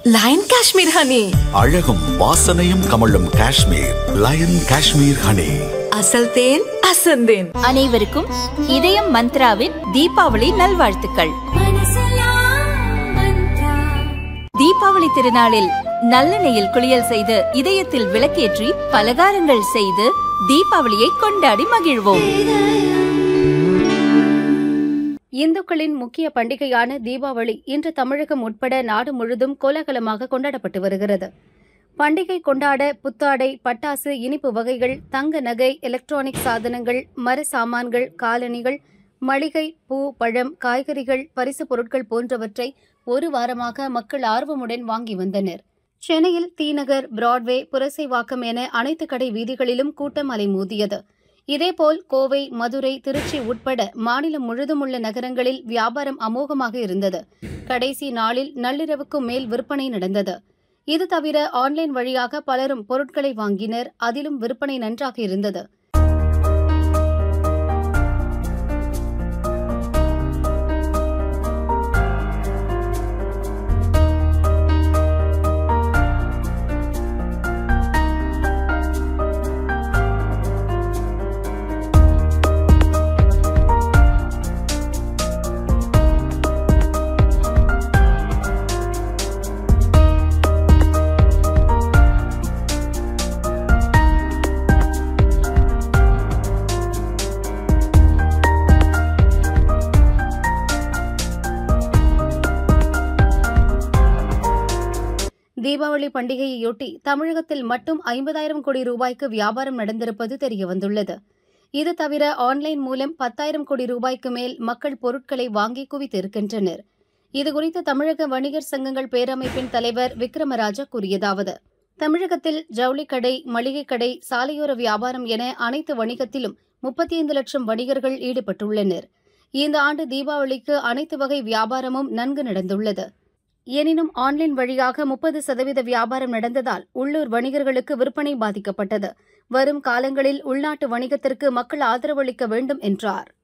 Line Kashmir honey. அழகும் வாசனையும் கமழும் காஷ்மீர் லயன் காஷ்மீர் ஹனி. அசல் தேன் அசந்தேன். அனைவருக்கும் இதயம் மந்த்ராவின் தீபாவளி நல்வாழ்த்துக்கள். தீபாவளி திருநாளில் நல்லெண்ணெயில் குளியல் செய்து இதயத்தில் விளக்கேற்றி பலகாரங்கள் செய்து தீபாவளியை கொண்டாடி மகிழ்வோம். இந்துக்களின் முக்கிய பண்டிகையான தீபாவளி இன்று தமிழகம் உட்பட நாடு முழுதும் கோலாகலமாக கொண்டாடப்பட்டு வருகிறது. பண்டிகை கொண்டாட புத்தாடை, பட்டாசு, இனிப்பு வகைகள், தங்க நகை, எலக்ட்ரானிக் சாதனங்கள், மர சாமான்கள், காலணிகள், மளிகை, பூ, பழம், காய்கறிகள், பரிசு பொருட்கள் போன்றவற்றை ஒரு வாரமாக மக்கள் ஆர்வமுடன் வாங்கி வந்தனர். சென்னையில் தீநகர், பிராட்வே, புரசைவாக்கம் என அனைத்து கடை வீதிகளிலும் கூட்டம் அலைமோதியது. இதேபோல் கோவை, மதுரை, திருச்சி உட்பட மாநிலம் முழுதும் உள்ள நகரங்களில் வியாபாரம் அமோகமாக இருந்தது. கடைசி நாளில் நள்ளிரவுக்கும் மேல் விற்பனை நடந்தது. இது தவிர ஆன்லைன் வழியாக பலரும் பொருட்களை வாங்கினர். அதிலும் விற்பனை நன்றாக இருந்தது. தீபாவளி பண்டிகையையொட்டி தமிழகத்தில் மட்டும் 50,000 கோடி ரூபாய்க்கு வியாபாரம் நடந்திருப்பது தெரியவந்துள்ளது. இது தவிர ஆன்லைன் மூலம் 10,000 கோடி ரூபாய்க்கு மேல் மக்கள் பொருட்களை வாங்கி குவித்திருக்கின்றனர். இதுகுறித்து தமிழக வணிகர் சங்கங்கள் பேரமைப்பின் தலைவர் விக்ரமராஜா கூறியதாவது: தமிழகத்தில் ஜவுளிக்கடை, மளிகை கடை, சாலையோர வியாபாரம் என அனைத்து வணிகத்திலும் 35 லட்சம் வணிகர்கள் ஈடுபட்டுள்ளனர். இந்த ஆண்டு தீபாவளிக்கு அனைத்து வகை வியாபாரமும் நன்கு நடந்துள்ளது. எனினும் ஆன்லைன் வழியாக 30% வியாபாரம் நடந்ததால் உள்ளூர் வணிகர்களுக்கு விற்பனை பாதிக்கப்பட்டது. வரும் காலங்களில் உள்நாட்டு வணிகத்திற்கு மக்கள் ஆதரவளிக்க வேண்டும் என்றார்.